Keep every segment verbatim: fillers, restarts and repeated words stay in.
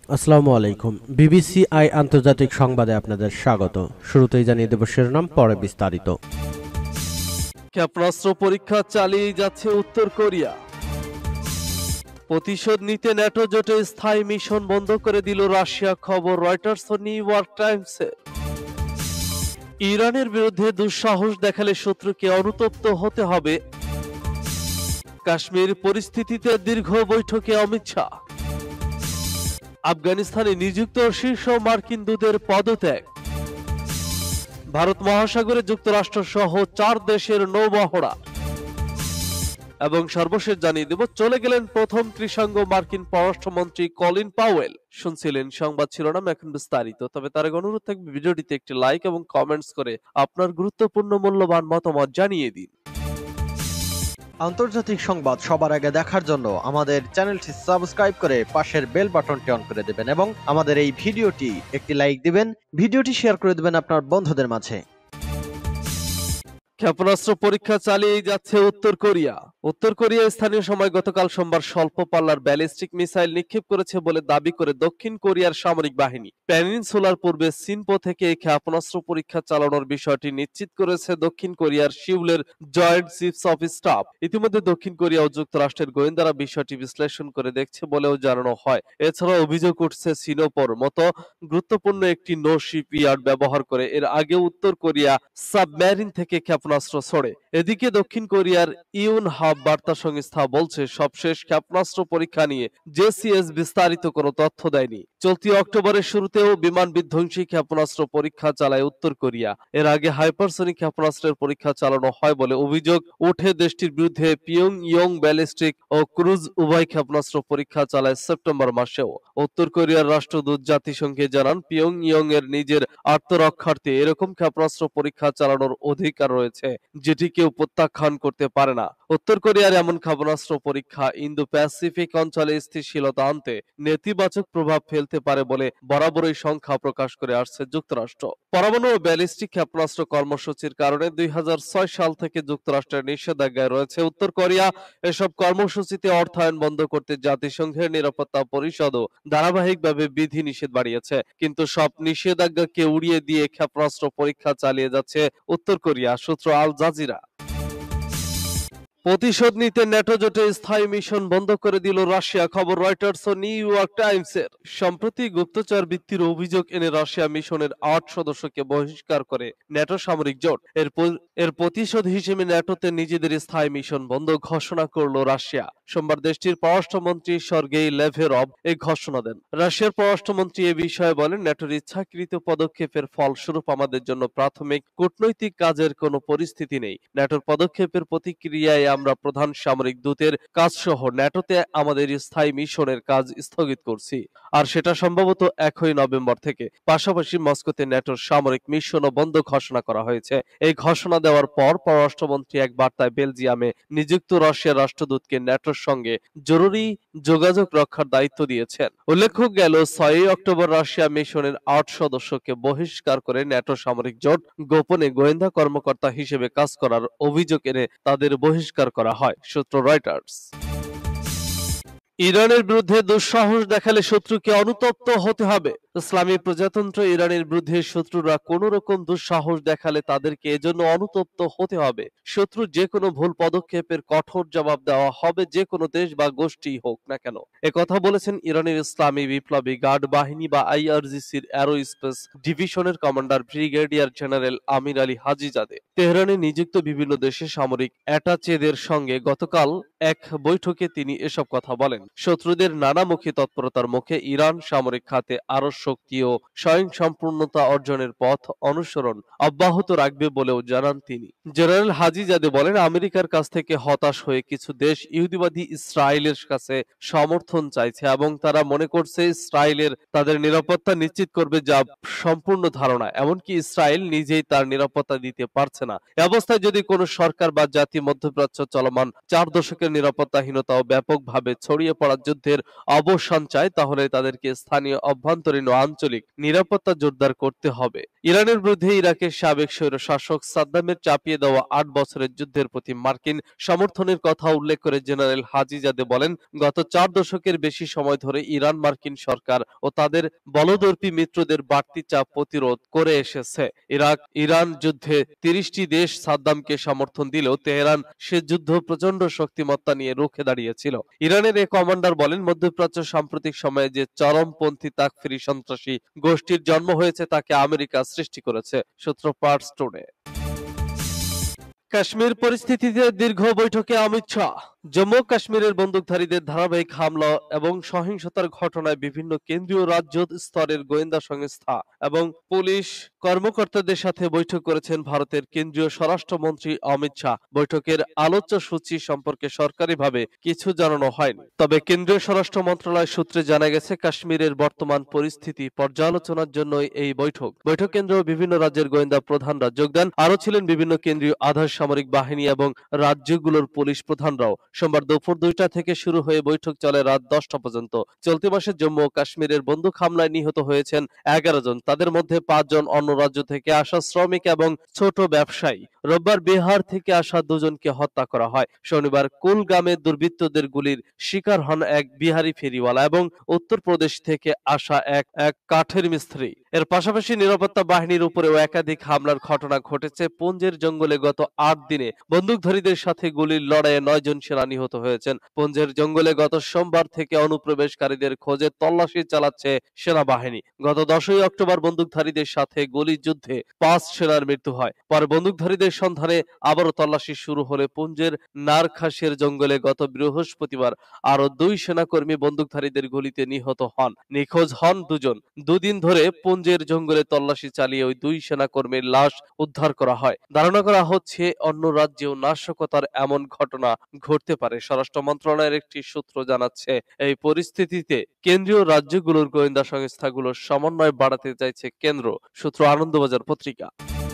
আসসালামু আলাইকুম। BBC I আন্তর্জাতিক সংবাদে আপনাদের স্বাগত। শুরুতেই জানিয়ে দেব শিরোনাম, পরে বিস্তারিত। ক্ষেপণাস্ত্র পরীক্ষা চালিয়ে যাচ্ছে উত্তর কোরিয়া। প্রতিশোধ নিতে ন্যাটো জোটে স্থায়ী মিশন বন্ধ করে দিল রাশিয়া, খবর রয়টার্স ও নিউ ইয়র্ক টাইমসে। ইরানের বিরুদ্ধে দুঃসাহস দেখালে শত্রুকে অনুতপ্ত হতে হবে। কাশ্মীর পরিস্থিতিতে দীর্ঘ বৈঠকে অমিত শাহ। আফগানিস্তানে নিযুক্ত শীর্ষ মার্কিন দূতের পদত্যাগ। ভারত মহাসাগরে যুক্তরাষ্ট্র সহ চার দেশের নৌমহড়া। এবং সর্বশেষ জানিয়ে দেব, চলে গেলেন প্রথম কৃষাঙ্গ মার্কিন পররাষ্ট্রমন্ত্রী কলিন পাওয়েল। শুনছিলেন সংবাদ শিরোনাম, এখন বিস্তারিত। তবে তার আগে অনুরোধ থাকবে ভিডিওটিতে একটি লাইক এবং কমেন্টস করে আপনার গুরুত্বপূর্ণ মূল্যবান মতামত জানিয়ে দিন। আন্তর্জাতিক সংবাদ সবার আগে দেখার জন্য আমাদের চ্যানেলটি সাবস্ক্রাইব করে পাশের বেল বাটনটি অন করে দেবেন এবং আমাদের এই ভিডিওটি একটি লাইক দিবেন, ভিডিওটি শেয়ার করে দেবেন আপনার বন্ধুদের মাঝে। ক্ষেপণাস্ত্র পরীক্ষা চালিয়ে যাচ্ছে উত্তর কোরিয়া। উত্তর কোরিয়া স্থানীয় সময় গতকাল সোমবার স্বল্প পাল্লার ব্যালিস্টিক মিসাইল নিক্ষেপ করেছে বলে দাবি করে দক্ষিণ কোরিয়ার সামরিক বাহিনী। পেনিনসুলার পূর্বে সিনপো থেকে এই ক্ষেপণাস্ত্র পরীক্ষা চালানোর বিষয়টি নিশ্চিত করেছে দক্ষিণ কোরিয়ার সিউলের জয়েন্ট চিফস অফ স্টাফ। ইতিমধ্যে দক্ষিণ কোরিয়া ও যুক্তরাষ্ট্রের গোয়েন্দারা বিষয়টি বিশ্লেষণ করে দেখছে বলেও জানানো হয়। এছাড়া অভিযোগ উঠছে সিনোপোর মতো গুরুত্বপূর্ণ একটি নো শিপইয়ার্ড ব্যবহার করে এর আগে উত্তর কোরিয়া সাবমেরিন থেকে ক্ষেপণাস্ত্র ছোড়ে। এদিকে দক্ষিণ কোরিয়ার ইউন হাব বার্তা সংস্থা বলছে, সবশেষ ক্ষেপণাস্ত্র পরীক্ষা নিয়ে জেসিএস বিস্তারিত কোনো তথ্য দেয়নি। চলতি অক্টোবরের শুরুতেও বিমান বিধ্বংসী ক্ষেপণাস্ত্র পরীক্ষা চালায় উত্তর কোরিয়া। এর আগে হাইপারসনিক ক্ষেপণাস্ত্রের পরীক্ষা চালানো হয় বলে অভিযোগ ওঠে দেশটির বিরুদ্ধে। পিয়ং ইয়ং ব্যালিস্টিক ও ক্রুজ উভয় ক্ষেপণাস্ত্র পরীক্ষা চালায় সেপ্টেম্বর মাসেও। উত্তর কোরিয়ার রাষ্ট্রদূত জাতিসংঘে জানান, পিয়ং ইয়ং এর নিজের আত্মরক্ষার্থে এরকম ক্ষেপণাস্ত্র পরীক্ষা চালানোর অধিকার রয়েছে, যেটি কেউ প্রত্যাখ্যান করতে পারে না। উত্তর কোরিয়ার এমন ক্ষেপণাস্ত্র পরীক্ষা ইন্দো প্যাসিফিক অঞ্চলে স্থিতিশীলতা আনতে নেতিবাচক প্রভাব ফেলতে পারে বলে বরাবরই সংখ্যা প্রকাশ করে আসছে যুক্তরাষ্ট্র। পরমাণু ও ব্যালিস্টিক ক্ষেপণাস্ত্র কর্মসূচির কারণে দুই হাজার ছয় সাল থেকে যুক্তরাষ্ট্রের নিষেধাজ্ঞায় রয়েছে উত্তর কোরিয়া। এসব কর্মসূচিতে অর্থায়ন বন্ধ করতে জাতিসংঘের নিরাপত্তা পরিষদও ধারাবাহিকভাবে বিধি নিষেধ বাড়িয়েছে। কিন্তু সব নিষেধাজ্ঞাকে উড়িয়ে দিয়ে ক্ষেপণাস্ত্র পরীক্ষা চালিয়ে যাচ্ছে উত্তর কোরিয়া। সূত্র আল জাজিরা। প্রতিশোধ নিতে ন্যাটো জোটে স্থায়ী মিশন বন্ধ করে দিল রাশিয়া, খবর রয়টার্স ও নিউ ইয়র্ক টাইমসের। সম্প্রতি গুপ্তচর বৃত্তির অভিযোগ এনে রাশিয়া মিশনের আট সদস্যকে বহিষ্কার করে ন্যাটো সামরিক জোট। এর এর প্রতিশোধ হিসেবে ন্যাটোতে নিজেদের স্থায়ী মিশন বন্ধ ঘোষণা করল রাশিয়া। সোমবার দেশটির পররাষ্ট্রমন্ত্রী সার্গেই ল্যাভরভ এই ঘোষণা দেন। রাশিয়ার পররাষ্ট্রমন্ত্রী এ বিষয়ে বলেন, ন্যাটোর ইচ্ছাকৃত পদক্ষেপের ফলস্বরূপ আমাদের জন্য প্রাথমিক কূটনৈতিক কাজের কোনো পরিস্থিতি নেই। ন্যাটোর পদক্ষেপের প্রতিক্রিয়ায় আমরা প্রধান সামরিক দূতের কাজ সহ ন্যাটোতে আমাদের স্থায়ী মিশনের কাজ স্থগিত করছি, আর সেটা সম্ভবত একই নভেম্বর থেকে। পাশাপাশি মস্কোতে ন্যাটোর সামরিক মিশনও বন্ধ ঘোষণা করা হয়েছে। এই ঘোষণা দেওয়ার পর পররাষ্ট্রমন্ত্রী এক বার্তায় বেলজিয়ামে নিযুক্ত রাশিয়ার রাষ্ট্রদূতকে ন্যাটোর সঙ্গে জরুরি যোগাযোগ রক্ষার দায়িত্ব দিয়েছেন। উল্লেখ্য, গেল ছয়ই অক্টোবর রাশিয়া মিশনের আট সদস্যকে বহিষ্কার করে ন্যাটো সামরিক জোট গোপনে গোয়েন্দা কর্মকর্তা হিসেবে কাজ করার অভিযোগ এনে তাদের বহিষ্কার করা হয়। সূত্র রয়টার্স। ইরানের বিরুদ্ধে দুঃসাহস দেখালে শত্রুকে অনুতপ্ত হতে হবে। ইসলামী প্রজাতন্ত্র ইরানের বিরুদ্ধে শত্রুরা কোন রকম দুঃসাহস দেখালে তাদেরকে এজন্য অনুতপ্ত হতে হবে। শত্রু যে কোনো ভুল পদক্ষেপের কঠোর জবাব দেওয়া হবে, যে কোনো দেশ বা গোষ্ঠী হোক না কেন। একথা বলেছেন ইরানের ইসলামী বিপ্লবী গার্ড বাহিনী বা আইআরজিসির অ্যারোস্পেস ডিভিশনের commander brigadier general Amir Ali Hajizadeh. তেহরানে নিযুক্ত বিভিন্ন দেশের সামরিক অ্যাটাচেদের সঙ্গে গতকাল এক বৈঠকে তিনি এসব কথা বলেন। শত্রুদের নানামুখী তৎপরতার মুখে ইরান সামরিক খাতে আরো শক্তি ও স্বয়ংসম্পূর্ণতা অর্জনের পথ অনুসরণ অব্যাহত রাখবে বলেও জানান তিনি। জেনারেল হাজিজাদে বলেন, আমেরিকার কাছ থেকে হতাশ হয়ে কিছু দেশ ইহুদিবাদী ইসরায়েলের কাছে সমর্থন চাইছে এবং তারা মনে করছে ইসরায়েলের তাদের নিরাপত্তা নিশ্চিত করবে, যা সম্পূর্ণ ধারণা। এমনকি ইসরায়েল নিজেই তার নিরাপত্তা দিতে পারছে না। এ অবস্থায় যদি কোনো সরকার বা জাতি মধ্যপ্রাচ্য চলমান চার দশকের নিরাপত্তাহীনতা ও ব্যাপকভাবে ছড়িয়ে পড়া যুদ্ধের অবসান চায়, তাহলে তাদেরকে স্থানীয় অভ্যন্তরীণ ও আঞ্চলিক নিরাপত্তা জোরদার করতে হবে। ইরানের বিরুদ্ধে ইরাকের সাবেক স্বৈরশাসক সাদ্দামের চাপিয়ে দেওয়া আট বছরের যুদ্ধের প্রতি মার্কিন সমর্থনের কথা উল্লেখ করে জেনারেল হাজিজাদে বলেন, গত চার দশকের বেশি সময় ধরে ইরান মার্কিন সরকার ও তাদের বলদর্পী মিত্রদের বাড়তি চাপ প্রতিরোধ করে এসেছে। ইরাক ইরান যুদ্ধে তিরিশটি দেশ সাদ্দামকে সমর্থন দিলেও তেহরান সে যুদ্ধ প্রচন্ড শক্তিমত্তা নিয়ে রুখে দাঁড়িয়েছিল। ইরানের এক কমান্ডার বলেন, মধ্যপ্রাচ্য সাম্প্রতিক সময়ে যে চরমপন্থী তাকফিরি সন্ত্রাসী গোষ্ঠীর জন্ম হয়েছে তাকে আমেরিকা সৃষ্টি করেছে। সূত্র পার্টস টুডে। কাশ্মীর পরিস্থিতিতে দীর্ঘ বৈঠকে অমিত শাহ। জম্মু কাশ্মীরের বন্দুকধারীদের ধারাবাহিক হামলা এবং সহিংসতার ঘটনায় বিভিন্ন কেন্দ্রীয় রাজ্য স্তরের গোয়েন্দা সংস্থা এবং পুলিশ কর্মকর্তাদের সাথে বৈঠক করেছেন ভারতের কেন্দ্রীয় স্বরাষ্ট্রমন্ত্রী অমিত শাহ। বৈঠকের আলোচ্য সূচি সম্পর্কে সরকারিভাবে কিছু জানানো হয়নি, তবে কেন্দ্রীয় স্বরাষ্ট্র মন্ত্রণালয় সূত্রে জানা গেছে কাশ্মীরের বর্তমান পরিস্থিতি পর্যালোচনার জন্যই এই বৈঠক। বৈঠক কেন্দ্রে বিভিন্ন রাজ্যের গোয়েন্দা প্রধানরা যোগ দেন। আরও ছিলেন বিভিন্ন কেন্দ্রীয় আধা সামরিক বাহিনী এবং রাজ্যগুলোর পুলিশ প্রধানরাও। সোমবার দুপুর দুইটা থেকে শুরু হয়ে বৈঠক চলে রাত দশটা পর্যন্ত। চলতি মাসে জম্মু ও কাশ্মীরের বন্দুক হামলায় নিহত হয়েছেন এগারো জন, তাদের মধ্যে পাঁচ জন অন্য রাজ্য থেকে আসা শ্রমিক এবং ছোট ব্যবসায়ী। রোববার বিহার থেকে আসা দুজনকে হত্যা করা হয়। শনিবার কুলগামে দুর্বৃত্তদের গুলির শিকার হন এক বিহারি ফেরিওয়ালা এবং উত্তরপ্রদেশ থেকে আসা এক এক কাঠের মিস্ত্রি। এর পাশাপাশি নিরাপত্তা বাহিনীর উপরেও একাধিক হামলার ঘটনা ঘটেছে। পুঞ্জের জঙ্গলে গত আট দিনে বন্দুকধারীদের সাথে গুলির লড়াইয়ে নয় জন সেনা নিহত হয়েছেন। পুঞ্জের জঙ্গলে গত সোমবার থেকে অনুপ্রবেশকারীদের খোঁজে তল্লাশি চালাচ্ছে সেনাবাহিনী। গত দশই অক্টোবর বন্দুকধারীদের সাথে গুলি যুদ্ধে পাঁচ সেনার মৃত্যু হয়। পরে বন্দুকধারীদের সন্ধানে আবারও তল্লাশি শুরু হলে পুঞ্জের নারখাসের জঙ্গলে গত বৃহস্পতিবার আরো দুই সেনাকর্মী বন্দুকধারীদের গুলিতে নিহত হন। নিখোঁজ হন দুজন। দুদিন ধরে পুঞ্জের জঙ্গলে তল্লাশি চালিয়ে ওই দুই সেনাকর্মীর লাশ উদ্ধার করা হয়। ধারণা করা হচ্ছে অন্য রাজ্যেও নাশকতার এমন ঘটনা ঘটতে পারে। স্বরাষ্ট্র মন্ত্রণালয়ের একটি সূত্র জানাচ্ছে, এই পরিস্থিতিতে কেন্দ্রীয় রাজ্যগুলোর গোয়েন্দা সংস্থাগুলোর সমন্বয় বাড়াতে চাইছে কেন্দ্র। সূত্র আনন্দবাজার পত্রিকা।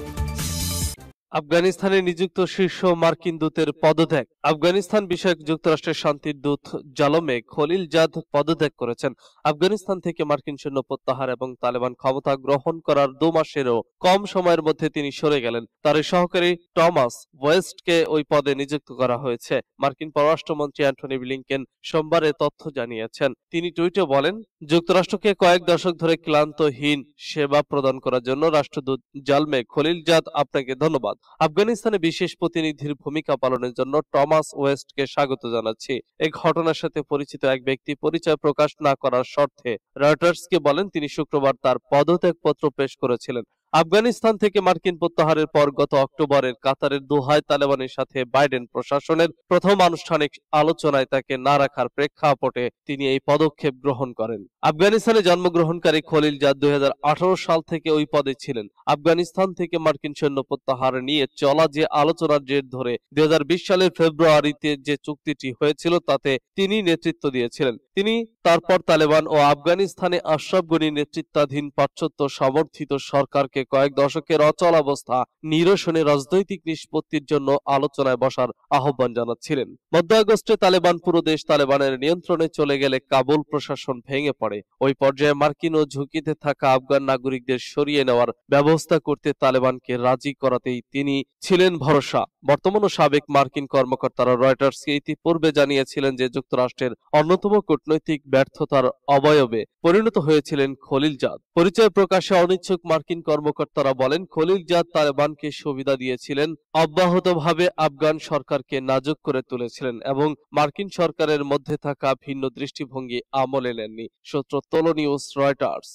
আফগানিস্তানে নিযুক্ত শীর্ষ মার্কিন দূতের পদত্যাগ। আফগানিস্তান বিষয়ক যুক্তরাষ্ট্রের শান্তির দূত জালমে খলিলজাদ পদত্যাগ করেছেন। আফগানিস্তান থেকে মার্কিন সৈন্য প্রত্যাহার এবং তালেবান ক্ষমতা গ্রহণ করার দু মাসেরও কম সময়ের মধ্যে তিনি সরে গেলেন। তার সহকারী টমাস ওয়েস্টকে ওই পদে নিযুক্ত করা হয়েছে। মার্কিন পররাষ্ট্রমন্ত্রী অ্যান্টনি ব্লিংকেন সোমবার এ তথ্য জানিয়েছেন। তিনি টুইটে বলেন, যুক্তরাষ্ট্রকে কয়েক দশক ধরে ক্লান্তহীন সেবা প্রদান করার জন্য রাষ্ট্রদূত জালমে খলিলজাদ আপনাকে ধন্যবাদ। আফগানিস্তানে বিশেষ প্রতিনিধির ভূমিকা পালনের জন্য টমাস ওয়েস্টকে স্বাগত জানাচ্ছি। এই ঘটনার সাথে পরিচিত এক ব্যক্তি পরিচয় প্রকাশ না করার শর্তে রয়টার্সকে বলেন, তিনি শুক্রবার তার পদত্যাগপত্র পেশ করেছিলেন। আফগানিস্তান থেকে মার্কিন প্রত্যাহারের পর গত অক্টোবরের কাতারের দোহায় তালেবানের সাথে বাইডেন প্রশাসনের প্রথম আনুষ্ঠানিক আলোচনায় তাকে না রাখার প্রেক্ষাপটে তিনি এই পদক্ষেপ গ্রহণ করেন। আফগানিস্তানে জন্মগ্রহণকারী খলিলজাদ দুই হাজার আঠারো সাল থেকে ওই পদে ছিলেন। আফগানিস্তান থেকে মার্কিন সৈন্য প্রত্যাহার নিয়ে চলা যে আলোচনার জের ধরে দুই হাজার বিশ সালের ফেব্রুয়ারিতে যে চুক্তিটি হয়েছিল তাতে তিনি নেতৃত্ব দিয়েছিলেন। তিনি তারপর তালেবান ও আফগানিস্তানে আশরাফ গনি নেতৃত্বাধীন পাশ্চাত্য সমর্থিত সরকারকে কয়েক দশকের অচল অবস্থা নিরসনে রাজনৈতিক নিষ্পত্তির জন্য আলোচনায় বসার আহ্বান জানাচ্ছিলেন। মধ্য আগস্টে তালেবান পুরো দেশ তালেবানের নিয়ন্ত্রণে চলে গেলে কাবুল প্রশাসন ভেঙে পড়ে। ওই পর্যায়ে মার্কিন ও ঝুঁকিতে থাকা আফগান নাগরিকদের সরিয়ে নেওয়ার ব্যবস্থা করতে তালেবানকে রাজি করাতেই তিনি ছিলেন ভরসা। বর্তমান ও সাবেক মার্কিন কর্মকর্তারা রয়টার্সকে ইতিপূর্বে জানিয়েছিলেন যে যুক্তরাষ্ট্রের অন্যতম কূটনৈতিক ব্যর্থতার অবয়বে পরিণত হয়েছিলেন খলিলজাদ। পরিচয় প্রকাশে অনিচ্ছুক মার্কিন কর্মকর্তারা বলেন, খলিলজাদ তালেবানকে সুবিধা দিয়েছিলেন, অব্যাহতভাবে আফগান সরকারকে নাজুক করে তুলেছিলেন এবং মার্কিন সরকারের মধ্যে থাকা ভিন্ন দৃষ্টিভঙ্গি আমলে নেননি। সূত্র তলো নিউজ, রয়টার্স।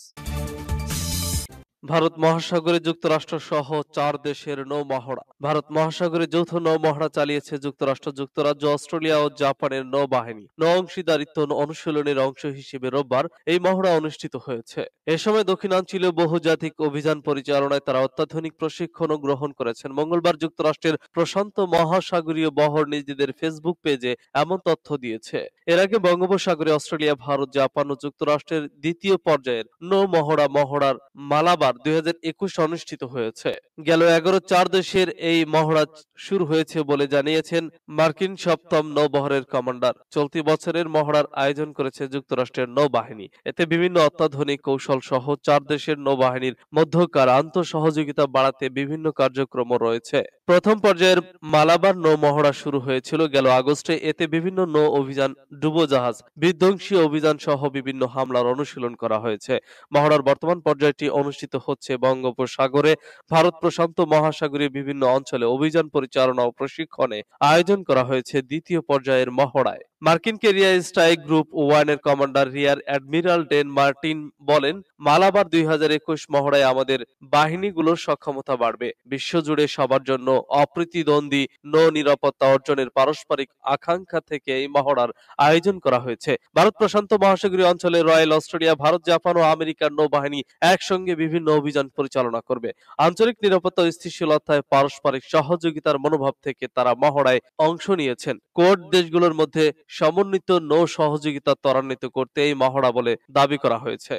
ভারত মহাসাগরে যুক্তরাষ্ট্র সহ চার দেশের নৌ মহড়া। ভারত মহাসাগরে যৌথ নৌ মহড়া চালিয়েছে যুক্তরাষ্ট্র, যুক্তরাজ্য, অস্ট্রেলিয়া ও জাপানের নৌবাহিনী। নৌ অংশীদারিত্ব অনুশীলনের অংশ হিসেবে রোববার এই মহড়া অনুষ্ঠিত হয়েছে। এ সময় দক্ষিণাঞ্চলীয় বহুজাতিক অভিযান পরিচালনায় তারা অত্যাধুনিক প্রশিক্ষণও গ্রহণ করেছেন। মঙ্গলবার যুক্তরাষ্ট্রের প্রশান্ত মহাসাগরীয় বহর নিজেদের ফেসবুক পেজে এমন তথ্য দিয়েছে। এর আগে বঙ্গোপসাগরে অস্ট্রেলিয়া, ভারত, জাপান ও যুক্তরাষ্ট্রের দ্বিতীয় পর্যায়ের নৌ মহড়া মহড়ার মালাবার দুই হাজার একুশ অনুষ্ঠিত হয়েছে। গেল এগারো চার দেশের এই মহড়া শুরু হয়েছে বলে জানিয়েছেন মার্কিন সপ্তম নৌবহরের কমান্ডার। চলতি বছরের মহড়ার আয়োজন করেছে যুক্তরাষ্ট্রের নৌবাহিনী। এতে বিভিন্ন অত্যাধুনিক কৌশল সহ চার দেশের নৌবাহিনীর মধ্যকার আন্তঃসহযোগিতা বাড়াতে বিভিন্ন কার্যক্রম রয়েছে। প্রথম পর্যায়ের মালাবার নৌ মহড়া শুরু হয়েছিল গেল আগস্টে। এতে বিভিন্ন নৌ অভিযান, ডুবোজাহাজ, বিধ্বংসী অভিযান সহ বিভিন্ন হামলার অনুশীলন করা হয়েছে। মহড়ার বর্তমান পর্যায়টি অনুষ্ঠিত হচ্ছে বঙ্গোপসাগরে। ভারত প্রশান্ত মহাসাগরীয় বিভিন্ন অঞ্চলে অভিযান পরিচালনা ও প্রশিক্ষণে আয়োজন করা হয়েছে দ্বিতীয় পর্যায়ের মহড়ায়। মার্কিন ক্যারিয়ার স্ট্রাইক গ্রুপ ওয়ানের commander rear admiral Dan Martin বলেন, মালাবার দুই হাজার একুশ মহড়ায় আমাদের বাহিনীগুলোর সক্ষমতা বাড়বে। বিশ্বজুড়ে সবার জন্য অপ্রতিদ্বন্দ্বী নৌ নিরাপত্তা অর্জনের পারস্পরিক আকাঙ্ক্ষা থেকে এই মহড়ার আয়োজন করা হয়েছে। ভারত প্রশান্ত মহাসাগরীয় অঞ্চলে রয়্যাল অস্ট্রেলিয়া, ভারত, জাপান ও আমেরিকার নৌবাহিনী একসঙ্গে বিভিন্ন অভিযান পরিচালনা করবে। আঞ্চলিক নিরাপত্তা ও স্থিতিশীলতায় পারস্পরিক সহযোগিতার মনোভাব থেকে তারা মহড়ায় অংশ নিয়েছেন। কোর্ট দেশগুলোর মধ্যে সমন্বিত নৌ সহযোগিতা ত্বরান্বিত করতে এই মহড়া বলে দাবি করা হয়েছে।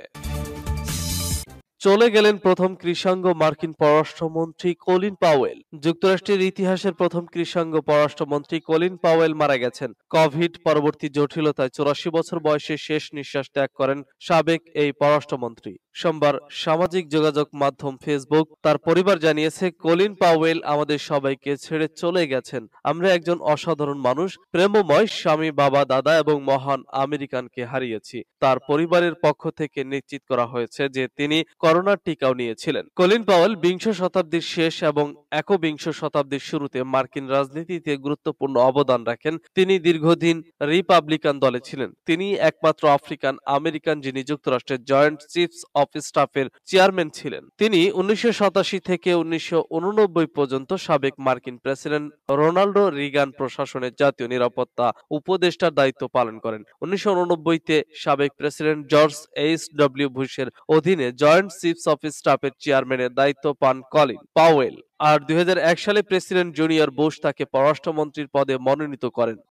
চলে গেলেন প্রথম কৃষ্ণাঙ্গ মার্কিন পররাষ্ট্রমন্ত্রী কলিন পাওয়েল। যুক্তরাষ্ট্রের ইতিহাসের প্রথম কৃষ্ণাঙ্গ পররাষ্ট্রমন্ত্রী কলিন পাওয়েল মারা গেছেন। কোভিড পরবর্তী জটিলতায় চুরাশি বছর বয়সে শেষ নিঃশ্বাস ত্যাগ করেন সাবেক এই পররাষ্ট্রমন্ত্রী। সোমবার সামাজিক যোগাযোগ মাধ্যম ফেসবুক তার পরিবার জানিয়েছে, কলিন পাওয়েল আমাদের সবাইকে ছেড়ে চলে গেছেন। আমরা একজন অসাধারণ মানুষ, প্রেমময় স্বামী, বাবা, দাদা এবং মহান আমেরিকানকে হারিয়েছি। তার পরিবারের পক্ষ থেকে নিশ্চিত করা হয়েছে যে তিনি করোনার টিকাও নিয়েছিলেন। কলিন পাওয়েল বিংশ শতাব্দীর শেষ এবং একবিংশ শতাব্দীর শুরুতে মার্কিন রাজনীতিতে গুরুত্বপূর্ণ অবদান রাখেন। তিনি দীর্ঘদিন রিপাবলিকান দলে ছিলেন। তিনি একমাত্র আফ্রিকান আমেরিকান যিনি যুক্তরাষ্ট্রের জয়েন্ট চিফস অফ স্টাফের চেয়ারম্যান ছিলেন। তিনি উনিশশো সাতাশি থেকে উনিশশো উননব্বই পর্যন্ত সাবেক মার্কিন প্রেসিডেন্ট রোনাল্ড রিগান প্রশাসনের জাতীয় নিরাপত্তা উপদেষ্টার দায়িত্ব পালন করেন। উনিশশো উননব্বই তে সাবেক প্রেসিডেন্ট জর্জ এইচ ডব্লিউ বুশের অধীনে জয়েন্ট চিফস অফ স্টাফের চেয়ারম্যানের দায়িত্ব পান কলিন পাওয়েল। আর দুই হাজার এক সালে প্রেসিডেন্ট জুনিয়র বুশ তাকে পররাষ্ট্রমন্ত্রীর পদে মনোনীত করেন।